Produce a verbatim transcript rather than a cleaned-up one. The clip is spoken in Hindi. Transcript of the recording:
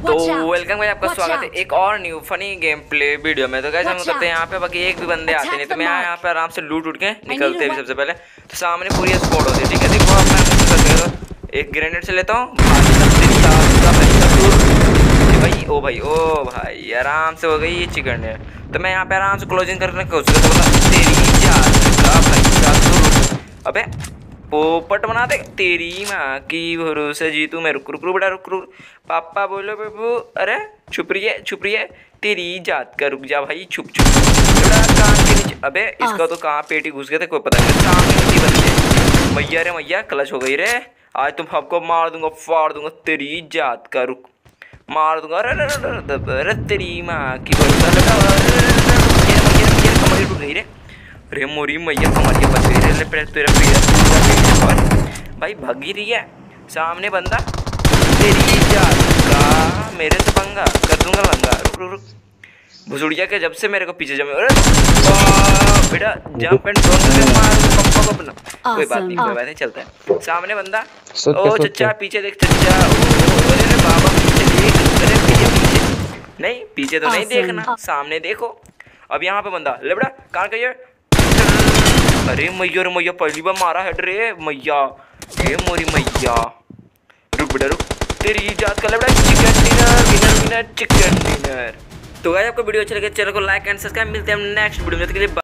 तो वेलकम गाइस, आपका स्वागत है एक और new funny game play video में। तो गाइस हम करते हैं यहाँ पे, बाकी एक भी बंदे आते नहीं, तो मैं यहाँ पे आराम से लूट उठ के निकलते हैं। सबसे पहले तो सामने पूरी स्पॉट होती है, ठीक है। देखो अब मैं तो एक ग्रेनेड से लेता हूँ भाई। ओ भाई ओ भाई आराम से हो गई ये चिकन है। तो मैं यहाँ पे आराम से क्लोजिंग करने की कोशिश करता हूँ। अबे पोपट बना दे तेरी माँ की भरोसे जीतू मैं। रुक रुक रुक बेटा रुक रुक। पापा बोलो बेबू। अरे छुप रही है छुप रही है तेरी जात का। रुक जा भाई छुप छुप कान के नीचे। अबे इसका तो कहाँ पेटी घुस गया था कोई पता नहीं। सामने बन गए मैया रे मैया क्लच हो गई रे। आज तुम सबको मार दूंगा फाड़ दूंगा तेरी जात का। रुक मार दूंगा। अरे अरे तेरी माँ की भरोसा टूट गई रे। अरे मोरी मैया कमरिया बच गई रे। तेरा तेरा भाई भागी रही है सामने बंदा तेरी जात का। मेरे से पंगा कर दूंगा लंगा। रुक रुक रुक भुसुड़िया के जब से मेरे को पीछे जमे। अरे बेटा जंप एंड ड्रोन से मार पप्पा को अपना। कोई बात नहीं कोई बात नहीं चलता है। सामने बंदा ओ चच्चा पीछे देख चच्चा। अरे बाबा पीछे देख। अरे पीछे पीछे नहीं पीछे तो नहीं देखना सामने देखो। अब यहाँ पे बंदा ले बेटा कहाँ का ये। अरे मैया रे मैया पहली बार मारा है रे मैया। ए मोरी मैया रुक बेटा रुक तेरी जात का लबड़ा। Chicken dinner winner winner chicken dinner. तो गाइस आपको वीडियो अच्छा लगे चैनल को लाइक एंड सब्सक्राइब। मिलते हैं हम नेक्स्ट वीडियो में।